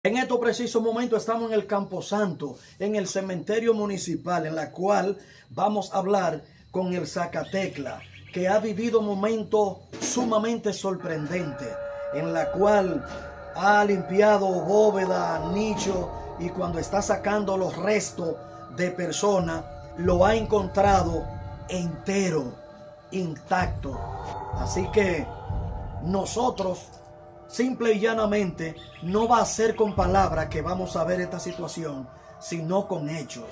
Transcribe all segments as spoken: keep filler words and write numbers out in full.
En estos precisos momentos estamos en el Camposanto, en el cementerio municipal, en la cual vamos a hablar con el Zacatecla, que ha vivido momentos sumamente sorprendentes, en la cual ha limpiado bóveda, nicho, y cuando está sacando los restos de personas, lo ha encontrado entero, intacto. Así que nosotros, simple y llanamente, no va a ser con palabras que vamos a ver esta situación, sino con hechos.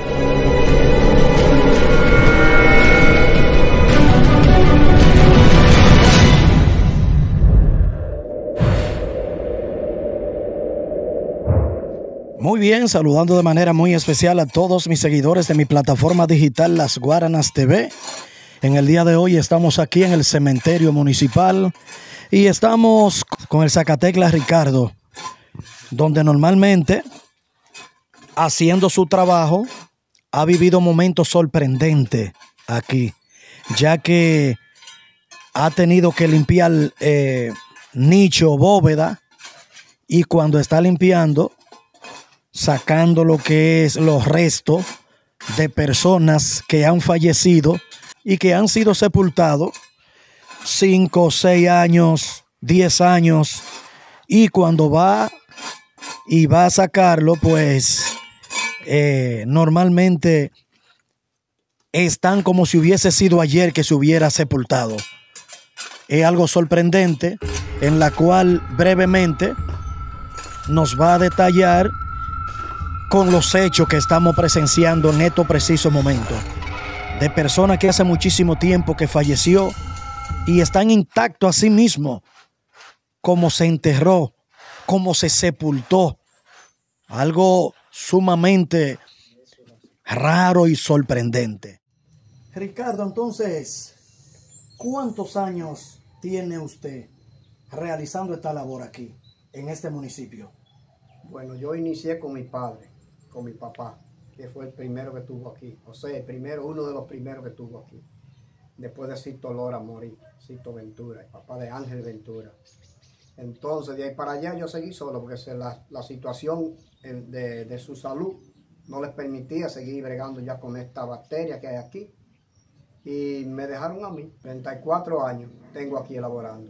Muy bien, saludando de manera muy especial a todos mis seguidores de mi plataforma digital Las Guaranas T V. En el día de hoy estamos aquí en el cementerio municipal y estamos con el Zacatecla Ricardo, donde normalmente, haciendo su trabajo, ha vivido momentos sorprendentes aquí, ya que ha tenido que limpiar eh, nicho, bóveda, y cuando está limpiando, sacando lo que es los restos de personas que han fallecido y que han sido sepultados cinco, seis años, diez años, y cuando va y va a sacarlo, pues eh, normalmente están como si hubiese sido ayer que se hubiera sepultado. Es algo sorprendente, en la cual brevemente nos va a detallar con los hechos que estamos presenciando en estos precisos momentos, de personas que hace muchísimo tiempo que falleció y están intactos a sí mismo, como se enterró, como se sepultó. Algo sumamente raro y sorprendente. Ricardo, entonces, ¿cuántos años tiene usted realizando esta labor aquí, en este municipio? Bueno, yo inicié con mi padre, con mi papá, que fue el primero que estuvo aquí. O sea, el primero, uno de los primeros que estuvo aquí. Después de Cito Lora morí, Cito Ventura, el papá de Ángel Ventura. Entonces, de ahí para allá yo seguí solo, porque la, la situación de, de su salud no les permitía seguir bregando ya con esta bacteria que hay aquí. Y me dejaron a mí, treinta y cuatro años tengo aquí elaborando.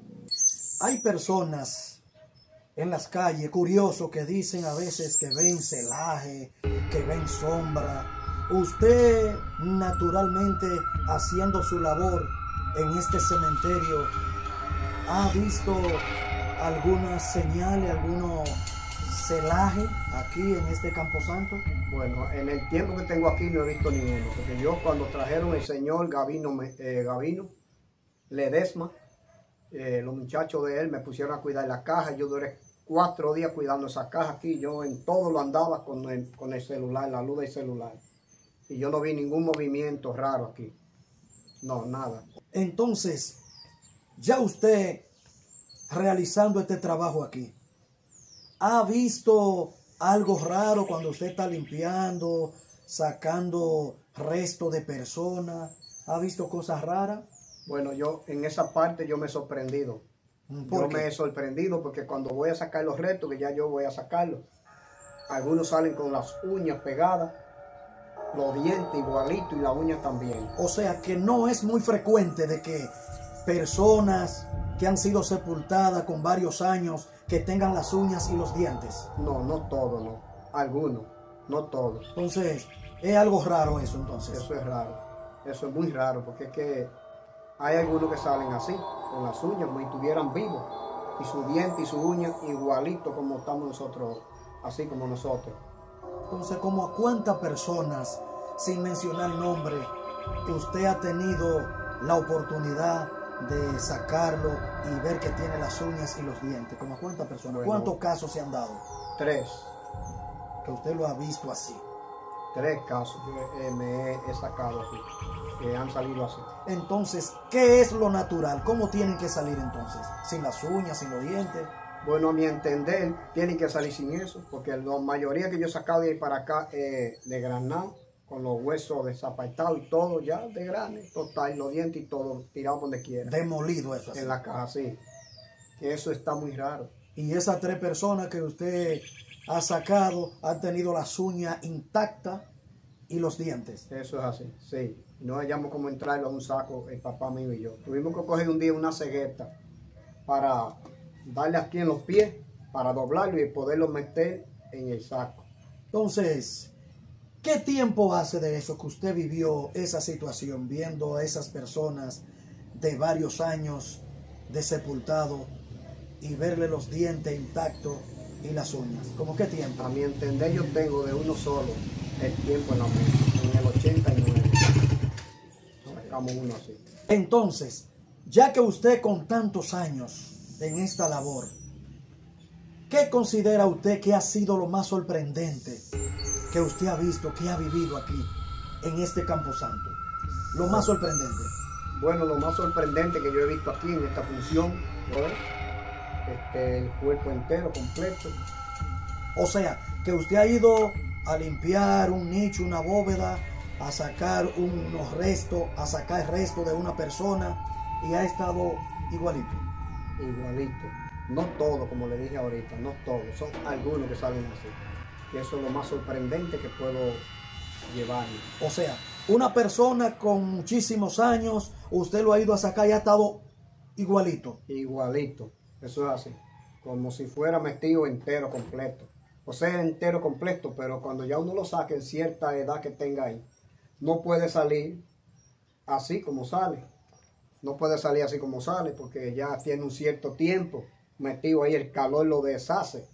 Hay personas en las calles, curiosos, que dicen a veces que ven celaje, que ven sombra. Usted, naturalmente, haciendo su labor en este cementerio, ¿ha visto algunas señales, algunos celaje aquí en este Camposanto? Bueno, en el tiempo que tengo aquí no he visto ninguno, porque yo cuando trajeron el señor Gavino, eh, Gavino Ledesma, Eh, los muchachos de él me pusieron a cuidar la caja. Yo duré cuatro días cuidando esa caja aquí. Yo en todo lo andaba con el, con el celular, la luz del celular. Y yo no vi ningún movimiento raro aquí. No, nada. Entonces, ya usted realizando este trabajo aquí, ¿ha visto algo raro cuando usted está limpiando, sacando restos de personas? ¿Ha visto cosas raras? Bueno, yo en esa parte yo me he sorprendido. Yo me he sorprendido porque cuando voy a sacar los restos, que ya yo voy a sacarlos, algunos salen con las uñas pegadas, los dientes igualitos y las uñas también. O sea que no es muy frecuente de que personas que han sido sepultadas con varios años que tengan las uñas y los dientes. No, no todos, no. Algunos, no todos. Entonces, es algo raro eso entonces. Eso es raro. Eso es muy raro porque es que hay algunos que salen así, con las uñas, como si estuvieran vivos. Y su diente y su uña igualito como estamos nosotros, así como nosotros. Entonces, ¿como a cuántas personas, sin mencionar nombre, usted ha tenido la oportunidad de sacarlo y ver que tiene las uñas y los dientes? ¿Como a cuántas personas? Bueno, ¿cuántos casos se han dado? Tres. Que usted lo ha visto así. Tres casos que eh, me he, he sacado aquí, que han salido así. Entonces, ¿qué es lo natural? ¿Cómo tienen que salir entonces? ¿Sin las uñas, sin los dientes? Bueno, a mi entender, tienen que salir sin eso, porque la mayoría que yo he sacado de ahí para acá eh, de granado, con los huesos desapartados y todo ya de grane, total, los dientes y todo tirado donde quiera. Demolido eso así. En la caja, sí. Que eso está muy raro. Y esas tres personas que usted ha sacado han tenido las uñas intactas y los dientes. Eso es así, sí. No hallamos cómo entrarlo a un saco el papá mío y yo. Tuvimos que coger un día una cegueta para darle aquí en los pies, para doblarlo y poderlo meter en el saco. Entonces, ¿qué tiempo hace de eso que usted vivió esa situación, viendo a esas personas de varios años de sepultado y verle los dientes intactos y las uñas? ¿Cómo qué tiempo? A mi entender yo tengo de uno solo el tiempo en la mente, en el ochenta y nueve. Sacamos uno así. Entonces, ya que usted con tantos años en esta labor, ¿qué considera usted que ha sido lo más sorprendente que usted ha visto, que ha vivido aquí en este Camposanto? Lo más sorprendente. Bueno, lo más sorprendente que yo he visto aquí en esta función fue este, el cuerpo entero, completo. O sea, que usted ha ido a limpiar un nicho, una bóveda, a sacar unos restos, a sacar el resto de una persona y ha estado igualito. Igualito. No todo, como le dije ahorita, no todos, son algunos que salen así. Y eso es lo más sorprendente que puedo llevar. O sea, una persona con muchísimos años, usted lo ha ido a sacar y ha estado igualito. Igualito, eso es así. Como si fuera metido entero, completo. O sea, entero, completo, pero cuando ya uno lo saque en cierta edad que tenga ahí, no puede salir así como sale. No puede salir así como sale porque ya tiene un cierto tiempo metido ahí, el calor lo deshace.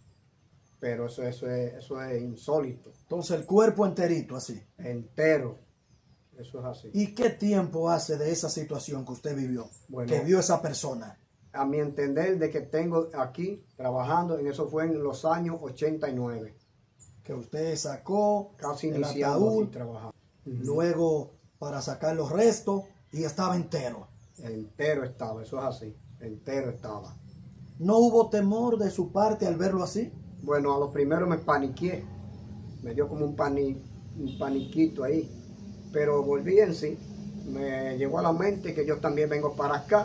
Pero eso, eso, es, eso es insólito. Entonces el cuerpo enterito así. Entero. Eso es así. ¿Y qué tiempo hace de esa situación que usted vivió? Bueno, que vio esa persona. A mi entender, de que tengo aquí trabajando, en eso fue en los años ochenta y nueve. Que usted sacó casi el iniciando ataúd, trabajando. Luego para sacar los restos y estaba entero. Entero estaba, eso es así. Entero estaba. ¿No hubo temor de su parte al verlo así? Bueno, a lo primero me paniqué. Me dio como un, pani, un paniquito ahí. Pero volví en sí. Me llegó a la mente que yo también vengo para acá.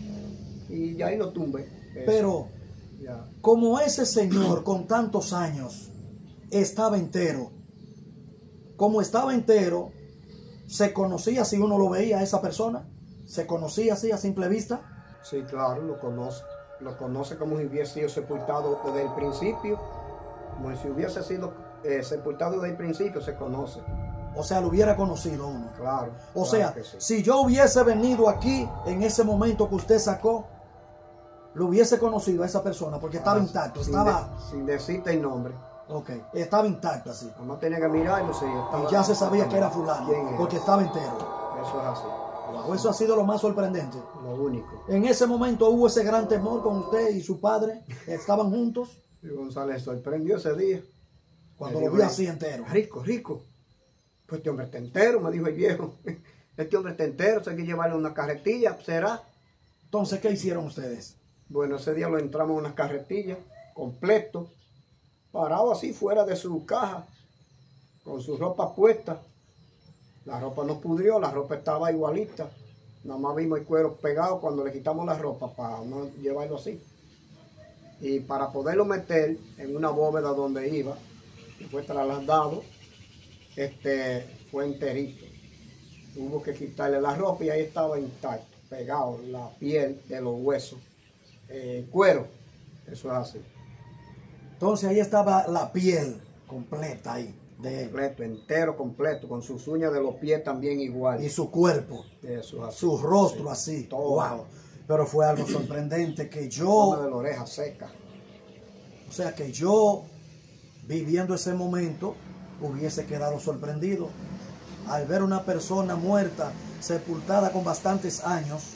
Y ya ahí lo tumbé. Eso. Pero, ya. Como ese señor con tantos años estaba entero, como estaba entero, ¿se conocía si uno lo veía a esa persona? ¿Se conocía así a simple vista? Sí, claro, lo conoce. Lo conoce como si hubiese sido sepultado desde el principio. Como si hubiese sido eh, sepultado desde el principio, se conoce. O sea, lo hubiera conocido uno. Claro. O claro sea, que sí. Si yo hubiese venido aquí en ese momento que usted sacó, lo hubiese conocido a esa persona porque estaba ah, intacto. Sin, estaba... de, sin decirte el nombre. Ok, estaba intacto así. No tenía que mirarlo, sí. Y ya se sabía que era fulano, porque estaba entero. Eso es así. Wow, eso ha sido lo más sorprendente. Lo único. En ese momento hubo ese gran temor con usted y su padre. Estaban juntos. Y González sorprendió ese día. Cuando lo vio así entero. Rico, rico. Pues este hombre está entero, me dijo el viejo. Este hombre está entero, hay que llevarle una carretilla, ¿será? Entonces, ¿qué hicieron ustedes? Bueno, ese día lo entramos en una carretilla, completo, parado así fuera de su caja, con su ropa puesta. La ropa no pudrió, la ropa estaba igualita. Nada más vimos el cuero pegado cuando le quitamos la ropa para no llevarlo así. Y para poderlo meter en una bóveda donde iba, que fue trasladado, este, fue enterito. Hubo que quitarle la ropa y ahí estaba intacto, pegado, la piel de los huesos, eh, cuero, eso es así. Entonces ahí estaba la piel completa ahí. De él. Completo, entero, completo, con sus uñas de los pies también igual. Y su cuerpo, eso así. Su rostro sí, así, todo. Wow. Pero fue algo sorprendente que yo... Una de la oreja seca. O sea que yo, viviendo ese momento, hubiese quedado sorprendido al ver una persona muerta, sepultada con bastantes años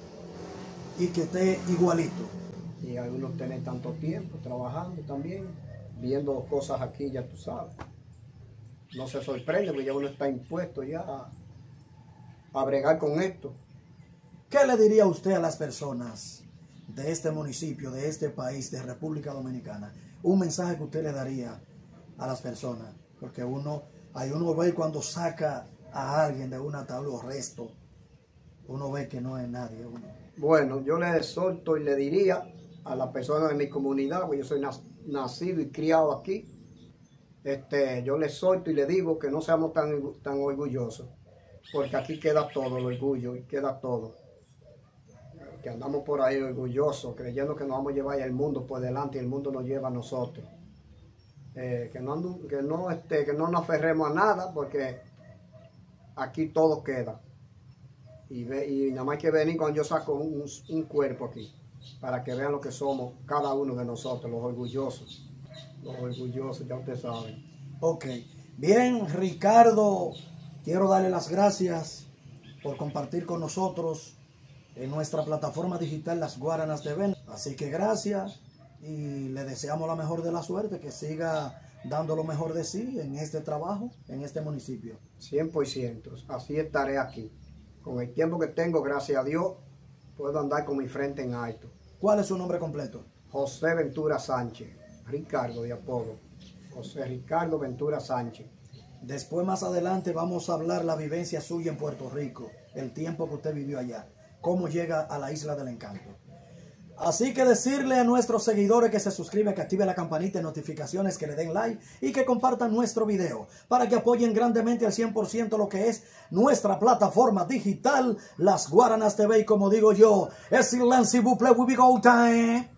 y que esté igualito. Y algunos tienen tanto tiempo trabajando también, viendo cosas aquí, ya tú sabes. No se sorprende porque ya uno está impuesto ya a, a bregar con esto. ¿Qué le diría usted a las personas de este municipio, de este país, de República Dominicana? Un mensaje que usted le daría a las personas. Porque uno, hay uno ve cuando saca a alguien de un ataúd o resto, uno ve que no es nadie. Uno. Bueno, yo le exhorto y le diría a las personas de mi comunidad, porque yo soy nacido y criado aquí. Este, yo les suelto y les digo que no seamos tan, tan orgullosos, porque aquí queda todo el orgullo y queda todo. Que andamos por ahí orgullosos, creyendo que nos vamos a llevar el mundo por delante y el mundo nos lleva a nosotros. Eh, que, no, que, no, este, que no nos aferremos a nada, porque aquí todo queda. Y, ve, y nada más hay que venir cuando yo saco un, un cuerpo aquí, para que vean lo que somos cada uno de nosotros, los orgullosos. Los orgullosos, ya ustedes saben. Ok. Bien, Ricardo, quiero darle las gracias por compartir con nosotros en nuestra plataforma digital Las Guaranas T V. Así que gracias y le deseamos la mejor de la suerte, que siga dando lo mejor de sí en este trabajo, en este municipio. cien por ciento, así estaré aquí. Con el tiempo que tengo, gracias a Dios, puedo andar con mi frente en alto. ¿Cuál es su nombre completo? José Ventura Sánchez, Ricardo de apodo. José Ricardo Ventura Sánchez. Después, más adelante, vamos a hablar la vivencia suya en Puerto Rico, el tiempo que usted vivió allá, cómo llega a la Isla del Encanto. Así que decirle a nuestros seguidores que se suscriban, que activen la campanita de notificaciones, que le den like y que compartan nuestro video para que apoyen grandemente al cien por ciento lo que es nuestra plataforma digital Las Guaranas T V. Y como digo yo, es Lance Buple, we be go time.